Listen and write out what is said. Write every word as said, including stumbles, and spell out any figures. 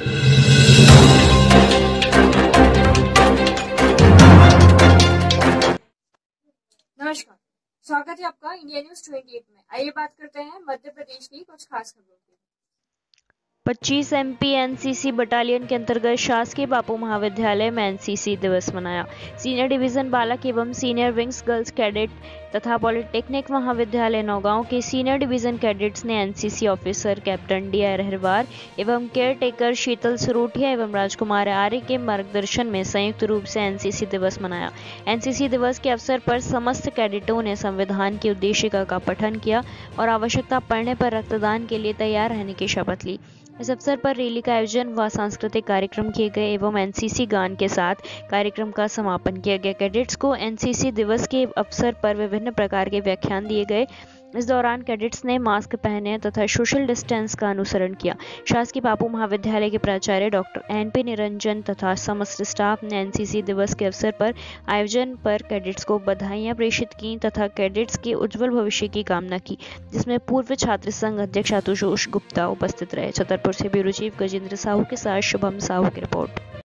नमस्कार, स्वागत है आपका इंडिया न्यूज अट्ठाईस में। आइए बात करते हैं मध्य प्रदेश की कुछ खास खबरों की। पच्चीस एमपी एनसीसी बटालियन के अंतर्गत शासकीय बापू महाविद्यालय में एनसीसी दिवस मनाया। सीनियर डिवीजन बालक एवं सीनियर विंग्स गर्ल्स कैडेट तथा पॉलिटेक्निक महाविद्यालय नौगांव के सीनियर डिवीजन कैडेट्स ने NCC officer captain D R Ahirwar एवं केयर टेकर शीतल सरोठिया एवं राजकुमार आर्य के मार्गदर्शन में संयुक्त रूप से एनसीसी दिवस मनाया। एनसीसी दिवस के अवसर पर समस्त कैडेटों ने संविधान की उद्देशिका का पठन किया और आवश्यकता पड़ने पर रक्तदान के लिए तैयार रहने की शपथ ली। इस अवसर पर रैली का आयोजन व सांस्कृतिक कार्यक्रम किए गए एवं एनसीसी गान के साथ कार्यक्रम का समापन किया गया। कैडेट्स को एनसीसी दिवस के अवसर पर विभिन्न प्रकार के व्याख्यान दिए गए। इस दौरान कैडेट्स ने मास्क पहने तथा सोशल डिस्टेंस का अनुसरण किया। शासकीय बापू महाविद्यालय के प्राचार्य डॉक्टर एन पी निरंजन तथा समस्त स्टाफ ने एनसीसी दिवस के अवसर पर आयोजन पर कैडेट्स को बधाइयां प्रेषित की तथा कैडेट्स के उज्जवल भविष्य की कामना की, जिसमें पूर्व छात्र संघ अध्यक्ष आशुतोष गुप्ता उपस्थित रहे। छतरपुर से ब्यूरो चीफ गजेंद्र साहू के साथ शुभम साहू की रिपोर्ट।